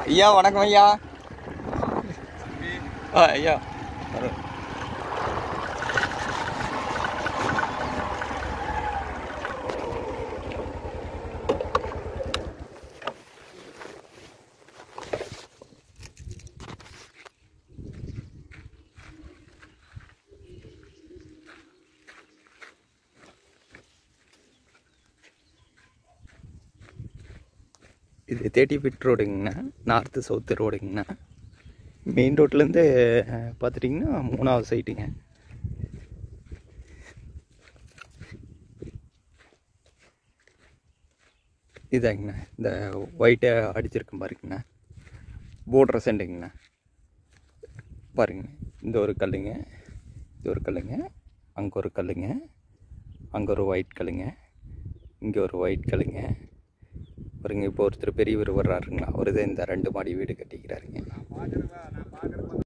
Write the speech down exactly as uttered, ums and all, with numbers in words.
ஐயா வணக்கம் ஐயா. ஆ ஐயா இது தேர்ட்டி ஃபீட் ரோடுங்கண்ணா, நார்த்து சவுத்து ரோடுங்கண்ணா. மெயின் ரோட்லேருந்து பார்த்துட்டிங்கன்னா மூணாவது சைட்டுங்க. இதாங்கண்ணா, இந்த ஒயிட்டை அடிச்சிருக்கேன் பாருங்கண்ணா, போர்டர் சென்டுங்கண்ணா. பாருங்க, இந்த ஒரு கல்லுங்க, இது ஒரு கல்லுங்க, அங்கே ஒரு கல்லுங்க, அங்கே ஒரு ஒயிட் கல்லுங்க, இங்கே ஒரு ஒயிட் கல்லுங்க. பாருங்க, இப்போ ஒருத்தர் பெரியவர் வர்றாருங்களா, அவர் தான் இந்த ரெண்டு மாடி வீடு கட்டிக்கிறாருங்க.